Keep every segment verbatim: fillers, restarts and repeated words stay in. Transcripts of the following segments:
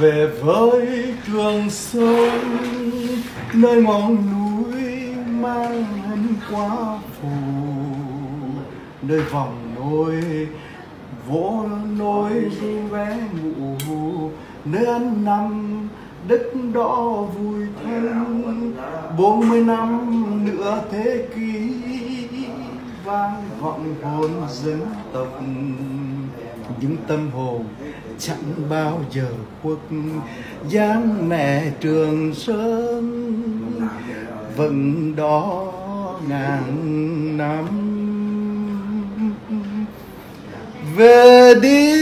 về với Trường Sơn, nơi ngọn núi mang hình quá phù, nơi vòng nối vỗ nối ru vé ngủ, nơi ăn nằm đất đỏ vui thân. Bốn mươi năm nữa thế kỷ vang vọng hồn dân tộc, những tâm hồn chẳng bao giờ khuất dáng mẹ Trường Sơn vẫn đó ngàn năm. Về đi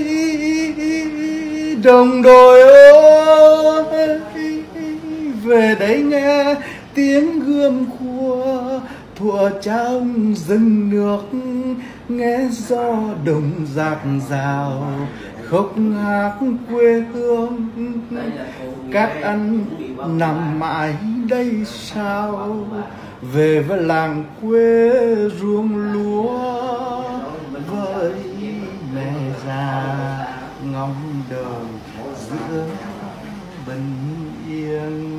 đồng đội ơi, về đây nghe tiếng gươm khua thuở trong rừng nước, nghe gió đồng dạt dào khóc hát quê hương. Các anh nằm mãi đây sao, về với làng quê ruộng lúa, với mẹ già ngóng đời giữa bình yên.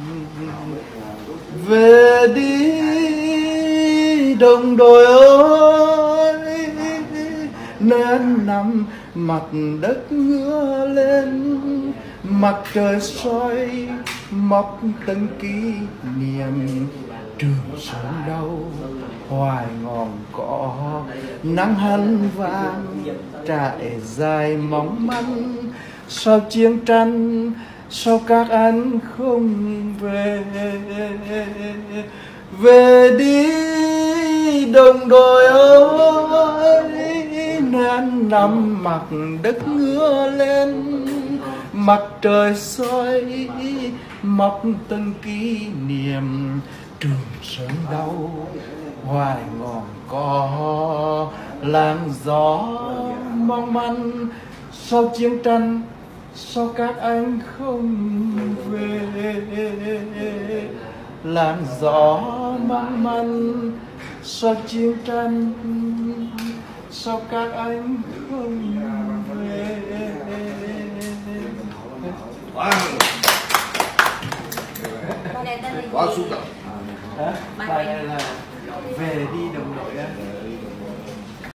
Về đi đồng đội ơi, nơi nằm mặt đất ngửa lên, mặt trời soi mọc từng kỷ niệm. Trường Sơn đâu hoài ngọn cỏ, nắng hân vàng trải dài mong manh. Sao chiến tranh, sao các anh không về? Về đi đồng đội ơi, nên nằm mặt đất ngửa lên, mặt trời soi mọc từng kỷ niệm. Trường Sơn đâu hoài ngọn cỏ, làng gió mong manh. Sau chiến tranh, sao các anh không về? Làng gió mong manh, sau chiến tranh, sao các anh không về? Quá xúc động. Hả? Bài này là